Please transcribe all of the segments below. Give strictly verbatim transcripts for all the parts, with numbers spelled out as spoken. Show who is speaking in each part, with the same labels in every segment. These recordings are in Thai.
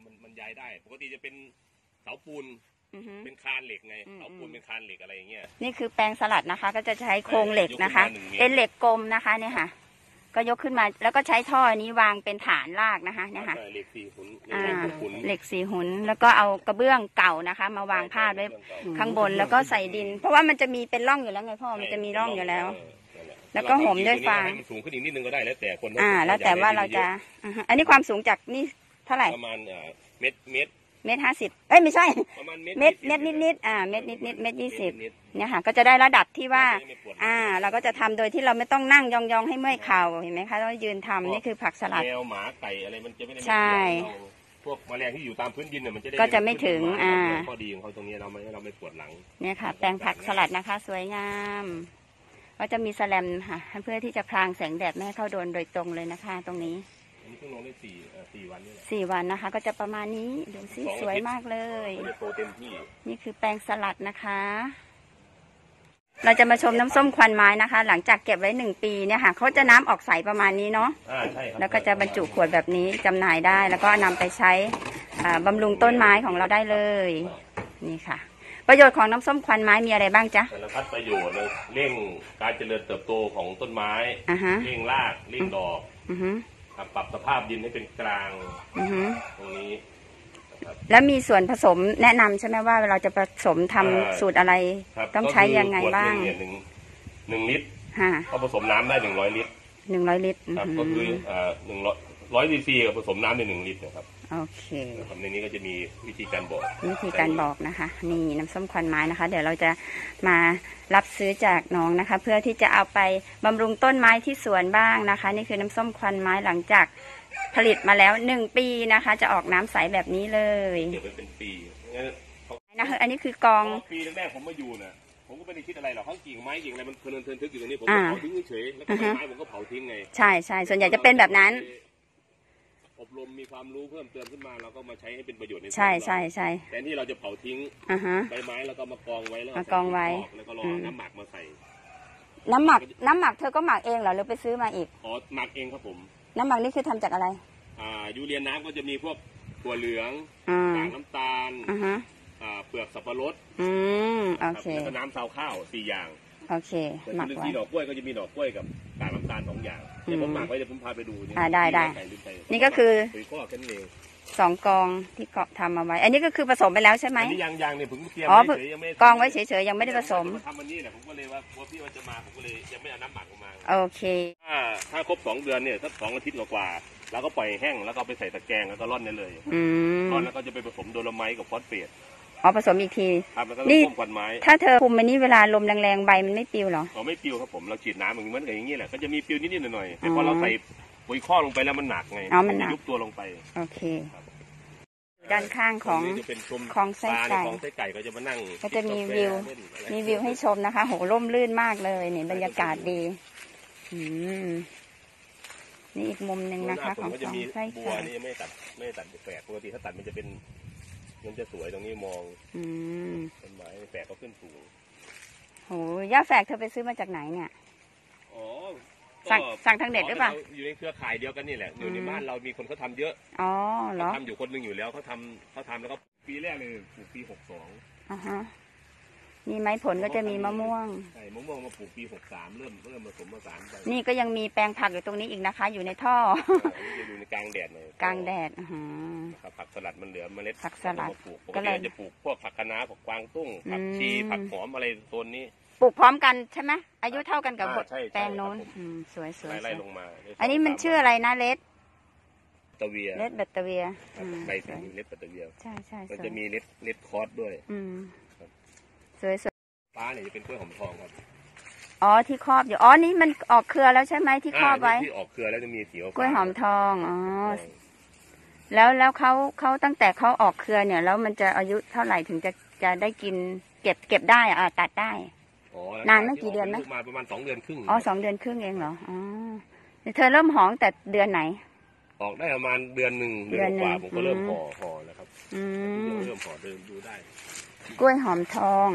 Speaker 1: มันมันย้ายได้ปกติจะเป็นเสาปูนเป็นคานเหล็กไงเสาปูนเป็นคานเหล็กอะไรอย่างเงี้ยนี่คือแปลงสลัดนะคะก็จะใช้โครงเหล็กนะคะเป็นเหล็กกลมนะคะเนี่ยค่ะก็ยกขึ้นมาแล้วก็ใช้ท่อนี้วางเป็นฐานรากนะคะเนี่ยค่ะเหล็กสี่หุ่นเหล็กสี่หุ่นแล้วก็เอากระเบื้องเก่านะคะมาวางพาดไว้ข้างบนแล้วก็ใส่ดินเพราะว่ามันจะมีเป็นร่องอยู่แล้วไงพ่อมันจะมีร่องอยู่แล้วแล้วก็ห่มด้วยฟางสูงขึ้นอีกนิดนึงก็ได้แล้วแต่คนอ่าแล้วแต่ว่าเราจะอันนี้ความสูงจากนี่เท่าไหร่ประมาณเมตรเมตรเมตรห้าสิบเอ้ยไม่ใช่เมตรเมตรนิดนิดอ่าเมตรนิดนิดเมตรยี่สิบเนี่ยค่ะก็จะได้ระดับที่ว่าอ่าเราก็จะทำโดยที่เราไม่ต้องนั่งยองๆให้เมื่อยเข่าเห็นไหมคะเรายืนทำนี่คือผักสลัดแมวหมาไก่อะไรมันจะไม่ได้ใช่พวกแมลงที่อยู่ตามพื้นดินเนี่ยมันจะได้ก็จะไม่ถึงอ่าข้อดีของเขาตรงนี้เราไม่เราไม่ปวดหลังเนี่ยค่ะแปลงผักสลัดนะคะสวยงามก็จะมีแสลมค่ะเพื่อที่จะพรางแสงแดดไม่ให้เข้าโดนโดยตรงเลยนะคะตรงนี้อันนี้เพิ่งลงได้สี่สี่วันนี่แหละสี่วันนะคะก็จะประมาณนี้ดูสิสวยมากเลยโตเต็มที่นี่คือแปลงสลัดนะคะเราจะมาชมน้ำส้มควันไม้นะคะ หลังจากเก็บไว้หนึ่งปีเนี่ยค่ะเขาจะน้ำออกใสประมาณนี้เนาะอ่าใช่ครับแล้วก็จะบรรจุขวดแบบนี้จำหน่ายได้แล้วก็นำไปใช้บำรุงต้นไม้ของเราได้เลยนี่ค่ะประโยชน์ของน้ำส้มควันไม้มีอะไรบ้างจ๊ะสารพัดประโยชน์เลยเร่งการเจริญเติบโตของต้นไม้เร่งรากเร่งดอกปรับสภาพดินให้เป็นกลางตรงนี้แล้วมีส่วนผสมแนะนำใช่ไหมว่าเราจะผสมทำสูตรอะไรต้องใช้ยังไงบ้างหนึ่งหนึ่งลิตรเขาผสมน้ำได้หนึ่งร้อยลิตรหนึ่งร้อยลิตรก็คือหนึ่งร้อยร้อยซีซีผสมน้ำในหนึ่งลิตรนะครับโอเคในนี้ก็จะมีวิธีการบอกวิธีการบอกนะคะนี่น้ำส้มควันไม้นะคะเดี๋ยวเราจะมารับซื้อจากน้องนะคะเพื่อที่จะเอาไปบำรุงต้นไม้ที่สวนบ้างนะคะนี่คือน้ำส้มควันไม้หลังจากผลิตมาแล้วหนึ่งปีนะคะจะออกน้ำใสแบบนี้เลยเก็บไว้เป็นปีนะคะอันนี้คือกองปีแรกๆผมมาอยู่นะผมก็ไม่ได้คิดอะไรหรอกเขากิ่งไม้กิ่งอะไรมันเพลินเทินทึกอยู่ตรงนี้ผมก็เผาทิ้งเฉยแล้วก็ไม้ผมก็เผาทิ้งไงใช่ใช่ส่วนใหญ่จะเป็นแบบนั้นอบรมมีความรู้เพิ่มเติมขึ้นมาเราก็มาใช้ให้เป็นประโยชน์ในใช่ใช่ใช่แต่ที่เราจะเผาทิ้งใบไม้แล้วก็มากองไว้แล้วมากองไว้แล้วก็รอน้ำหมักมาใส่น้ำหมักน้ำหมักเธอก็หมักเองเหรอหรือไปซื้อมาอีกอ๋อหมักเองครับผมน้ำหมักนี่คือทำจากอะไรอ่ายูเรียน้ำก็จะมีพวกถั่วเหลืองกากน้ำตาลอ่าเปลือกสับปะรดอืมโอเคแล้วก็น้ำซาวข้าวสี่อย่างโอเคหมักไว้ที่ดอกกล้วยก็จะมีดอกกล้วยกับกากน้ำตาลสองอย่างเดี๋ยวผมหมักไว้เดี๋ยวผมพาไปดูอ่าได้ได้นี่ก็คือสองกองที่เกาะทำมาไว้อันนี้ก็คือผสมไปแล้วใช่ไหมอันนี้ยังยังเนี่ยผมเตรียมไว้เฉยยังไม่กองไว้เฉยๆยังไม่ได้ผสมทำวันนี้แหละผมก็เลยว่าพอพี่ว่าจะมาผมก็เลยยังไม่เอาน้ำหมักออกมาโอเคถ้าถ้าครบสองเดือนเนี่ยสักสองอาทิตย์กว่าเราก็ปล่อยแห้งแล้วก็ไปใส่ตะแกรงแล้วก็ร่อนได้เลยร่อนแล้วก็จะไปผสมโดโลไมต์กับฟอสเฟตอ๋อผสมอีกทีนี่ถ้าเธอคุมมันนี่เวลาลมแรงๆใบมันไม่ปลิวหรออ๋อไม่ปลิวครับผมเราฉีดน้ำเหมือนเหมือนอย่างนี้แหละก็จะมีปลิวนิดๆหน่อยๆแต่พอเราใส่ปุ๋ยข้อลงไปแล้วมันหนักไงอ๋อมันหนักยุบตัวลงไปโอเคด้านข้างของของไส้ไก่ของไส้ไก่ก็จะมานั่งก็จะมีวิวมีวิวให้ชมนะคะโหร่มรื่นมากเลยนี่บรรยากาศดีอืมนี่อีกมุมหนึ่งนะคะของของไส้ไก่นี่ไม่ตัดไม่ตัดแปลกปกติถ้าตัดมันจะเป็นมันจะสวยตรงนี้มองอืมต้นไม้แฝกก็ขึ้นสูงโหย่าแฝกเธอไปซื้อมาจากไหนเนี่ยอ๋อสั่งสั่งทางเน็ตหรือเปล่าอยู่ในเครือข่ายเดียวกันนี่แหละอยู่ในบ้านเรามีคนเขาทำเยอะอ๋อเหรอทำอยู่คนหนึ่งอยู่แล้วเขาทำเขาทำแล้วก็ปีแรกเลยปลูกปีหกสองอ่าฮะมีไม้ผลก็จะมีมะม่วงใช่มะม่วงมาปลูกปีหกสามเริ่มเริ่มผสมผสานไปนี่ก็ยังมีแปลงผักอยู่ตรงนี้อีกนะคะอยู่ในท่ออยู่ในกลางแดดเลยกลางแดดอ่าผักสลัดมันเหลือเมล็ดผักสลัดปลูกก็เลยจะปลูกพวกผักคะน้าผักกวางตุ้งผักชีผักหอมอะไรโซนนี้ปลูกพร้อมกันใช่ไหมอายุเท่ากันกับแปลงโน้นสวยสวยไล่ลงมาอันนี้มันชื่ออะไรนะเลดตะเวียเลดแบตเตอเวียใบสีเลดแบตเตอเวียใช่ใช่มันจะมีเลดเลดคอร์สด้วยสวยสวยฟ้าเนี่ยจะเป็นกล้วยหอมทองครับอ๋อที่ครอบอยู่อ๋อนี่มันออกเครือแล้วใช่ไหมที่ครอบไว้ที่ออกเครือแล้วจะมีสีกล้วยหอมทองอ๋อแล้วแล้วเขาเขาตั้งแต่เขาออกเครือเนี่ยแล้วมันจะอายุเท่าไหร่ถึงจะจะได้กินเก็บเก็บได้อ่ะตัดได้นานไม่กี่เดือนไหมมาประมาณสองเดือนครึ่งอ๋อสองเดือนครึ่งเองเหรออ๋อเธอเริ่มหอมแต่เดือนไหนออกได้ประมาณเดือนหนึ่งเดือนกว่าผมก็เริ่มห่อห่อแล้วครับอืมเริ่มห่อเดินดูได้กล้วยหอมทอง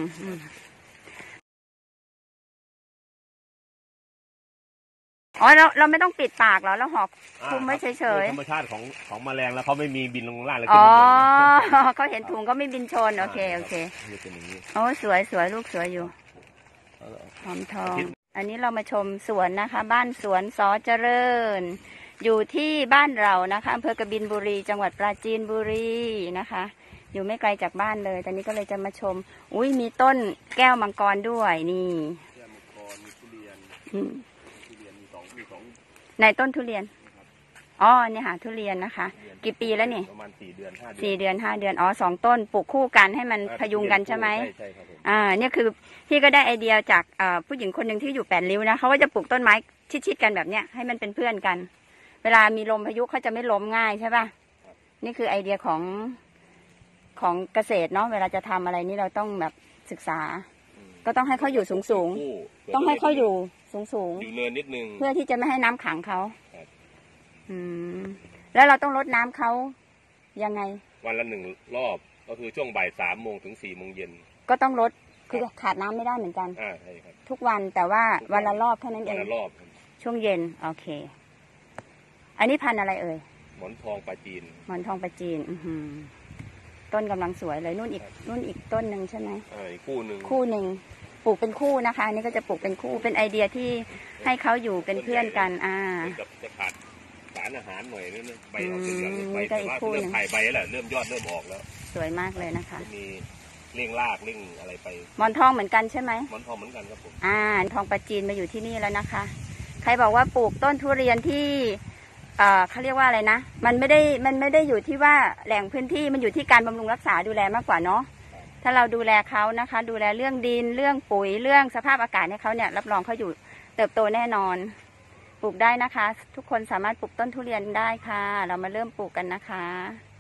Speaker 1: อ๋อเราเราไม่ต้องปิดปากเหรอแล้วห่อคลุมไว้เฉยๆ
Speaker 2: ธรรมชาติของของแมลงแล้วเขาไม่มีบินลงล่างเลย
Speaker 1: อ๋อเขาเห็นถุงก็ไม่บินชนโอเคโอเคโอ้สวยสวยลูกสวยอยู่หอมทองอันนี้เรามาชมสวนนะคะ บ้านสวนสอเจริญอยู่ที่บ้านเรานะคะอำเภอกบินบุรีจังหวัดปราจีนบุรีนะคะอยู่ไม่ไกลจากบ้านเลยตอนนี้ก็เลยจะมาชมอุ้ยมีต้นแก้วมังกรด้วยนี่
Speaker 2: แก้วมังกรมีทุเรียนทุเรียนมีสองมีสอง
Speaker 1: ในต้นทุเรียนอ๋อเนี่ยค่ะทุเรียนนะคะกี่ปีแล้วนี่
Speaker 2: ประมาณสี่เดือนห้าเดือน
Speaker 1: สี่เดือนห้าเดือนอ๋อสองต้นปลูกคู่กันให้มันพยุงกันใช่ไหม
Speaker 2: ใช่ใช่ครับ
Speaker 1: อ่าเนี่ยคือพี่ก็ได้ไอเดียจากผู้หญิงคนหนึ่งที่อยู่แปดริ้วนะเขาว่าจะปลูกต้นไม้ชิดๆกันแบบเนี้ยให้มันเป็นเพื่อนกันเวลามีลมพายุเขาจะไม่ล้มง่ายใช่ป่ะนี่คือไอเดียของของเกษตรเนาะเวลาจะทำอะไรนี่เราต้องแบบศึกษาก็ต้องให้เขาอยู่สูงๆต้องให้เขาอยู่สูงๆ
Speaker 2: อยู่เนินนิดนึง
Speaker 1: เพื่อที่จะไม่ให้น้ำขังเขาอืมแล้วเราต้องรดน้ำเขายังไง
Speaker 2: วันละหนึ่งรอบก็คือช่วงบ่ายสามโมงถึงสี่โมงเย็น
Speaker 1: ก็ต้องรดคือขาดน้ำไม่ได้เหมือนกัน
Speaker 2: อ่าใช่ครับ
Speaker 1: ทุกวันแต่ว่าวันละรอบเท่านั้นเอง
Speaker 2: วันละรอบ
Speaker 1: ช่วงเย็นโอเคอันนี้พันธุ์อะไรเอ่ย
Speaker 2: หมอนทองปลาจีน
Speaker 1: หมอนทองปลาจีนอือต้นกำลังสวยเลยนู่นอีกนู่นอีกต้นหนึ่งใช่ไหม
Speaker 2: อ่าคู่หนึ่ง
Speaker 1: คู่หนึ่งปลูกเป็นคู่นะคะอันนี้ก็จะปลูกเป็นคู่เป็นไอเดียที่ให้เขาอยู่เป็นเพื่อนกันอ่า
Speaker 2: กับจะขาดสารอาหารหน่อยนั่นใบออกเหลืองใบแต่ว่าเริ่มถ่ายใบแล้วเริ่มยอดเริ่มออกแล้ว
Speaker 1: สวยมากเลยนะคะ
Speaker 2: มีเร่งรากเร่งอะไรไป
Speaker 1: หมอนทองเหมือนกันใช่ไหม
Speaker 2: หมอนทองเหมือนกันครับผม
Speaker 1: อ่าทองปลาจีนมาอยู่ที่นี่แล้วนะคะใครบอกว่าปลูกต้นทุเรียนที่เอ่อเขาเรียกว่าอะไรนะมันไม่ได้มันไม่ได้อยู่ที่ว่าแหล่งพื้นที่มันอยู่ที่การบำรุงรักษาดูแลมากกว่าเนาะถ้าเราดูแลเขานะคะดูแลเรื่องดินเรื่องปุ๋ยเรื่องสภาพอากาศให้เขาเนี่ยรับรองเขาอยู่เติบโตแน่นอนปลูกได้นะคะทุกคนสามารถปลูกต้นทุเรียนได้ค่ะเรามาเริ่มปลูกกันนะคะ